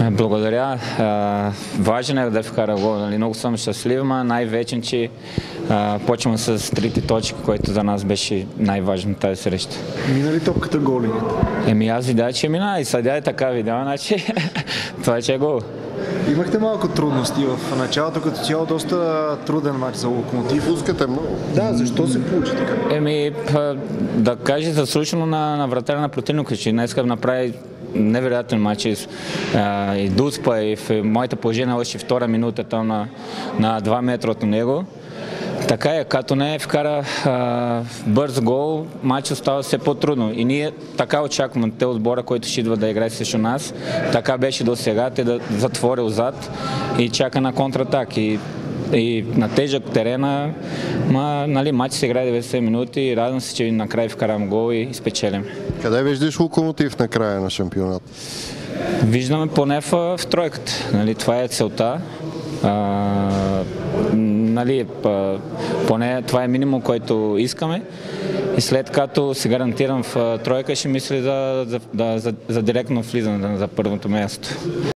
Благодаря. Важен е да вкара гол. Много съм щастлив, но най-вече, че почвам с трите точки, което за нас беше най-важно тази среща. Мина ли топката голи? Аз видях, че мина и съдя е така видял, значи това е гол. Имахте малко трудности в началото, като цяло доста труден матч за Локомотив. Пускате много. Да, защо се получи така? Да кажа заслушано на вратаря на противника, че днеска направи невероятен матч и Дуспа и в моята положение още втора минута там на 2 метра от него. Така е, като не вкара бърз гол, матчът става все по-трудно. И ние така очакваме те отбора, който ще идва да играе срещу нас. Така беше до сега, те да затвори отзад и чака на контратак. И на тежък терена, матч се играе 90 минути и радвам се, че накрая вкарам гол и спечелим. Къде виждаш Локомотив на края на шампионата? Виждаме поне в тройката. Това е целта. Поне това е минимум, който искаме. И след като се гарантирам в тройка, ще мисля за директно влизане за първото място.